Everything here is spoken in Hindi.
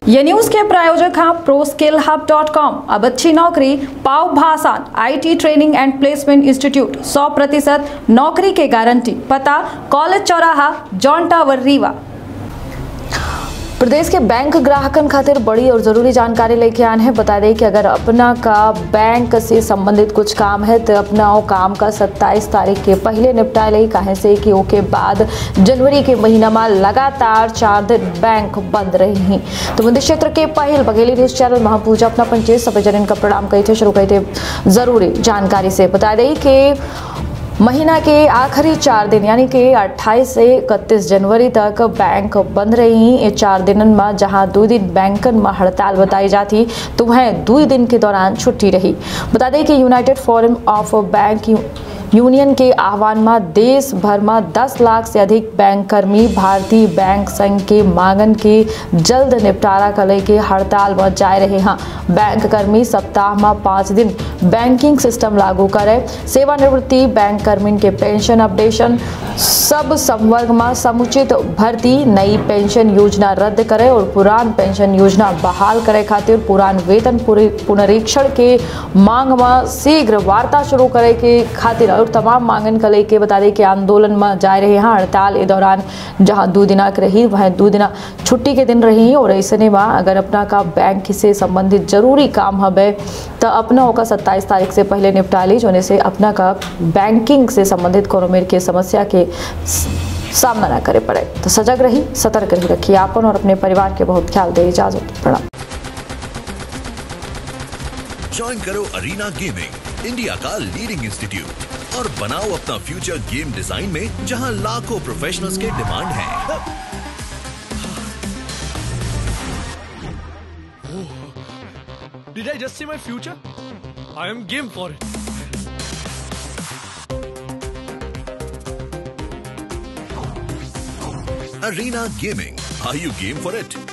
ये न्यूज के प्रायोजक हैं ProSkillHub.com। अब अच्छी नौकरी पाओ भाषण IT training and placement institute 100% नौकरी के गारंटी। पता कॉलेज चौराहा जॉन टावर रीवा। प्रदेश के बैंक ग्राहकन खातिर बड़ी और जरूरी जानकारी लेके आए हैं। बता दें कि अगर अपना का बैंक से संबंधित कुछ काम है तो अपना वो काम का 27 तारीख के पहले निपटा ले, कहे से कि ओके बाद जनवरी के महीना में लगातार 4 दिन बैंक बंद रही। तो मंदिर क्षेत्र के पहल बघेली न्यूज चैनल महापूजा अपना पंचायत सभी जन का प्रणाम कही थे शुरू कही थे जरूरी जानकारी से। बता दें कि महीना के आखिरी 4 दिन यानी कि 28 से 31 जनवरी तक बैंक बंद रही। ये 4 दिन में जहां 2 दिन बैंकन में हड़ताल बताई जाती तो वह 2 दिन के दौरान छुट्टी रही। बता दें कि united forum of bank union के आह्वान में देश भर में 10 लाख से अधिक बैंक कर्मी भारतीय बैंक संघ के मांगन के जल्द निपटारा करे के हड़ताल में जा रहे हैं। बैंक कर्मी सप्ताह में 5 दिन बैंकिंग सिस्टम लागू करे, सेवानिवृत्ति बैंक कर्मी के पेंशन अपडेशन, सब संवर्ग में समुचित भर्ती, नई पेंशन योजना रद्द करे और पुरान पेंशन योजना बहाल करे खातिर पुरान वेतन पुनरीक्षण के मांग में शीघ्र वार्ता शुरू करे के खातिर और तमाम मांगन को लेके बता दें कि आंदोलन में जा रहे हैं। हड़ताल के दौरान जहां 2 दिन रही वह 2 दिन छुट्टी के दिन रही और ऐसे में अगर अपना का बैंक से संबंधित जरूरी काम हवे तो अपना होगा 27 तारीख से पहले निपटा ली, जोने से अपना का बैंकिंग से संबंधित कोनो मेर के समस्या के सामना ना करे पड़े। तो सजग रही, सतर्क रही, रखिए आपन और अपने परिवार के बहुत ख्याल दे। इजाजत, प्रणाम। ज्वाइन करो अरीना गेमिंग, इंडिया का लीडिंग इंस्टीट्यूट, और बनाओ अपना फ्यूचर गेम डिजाइन में जहां लाखों प्रोफेशनल्स के डिमांड है। Did I just say my future? I am game for it. Arena Gaming. Are you game for it?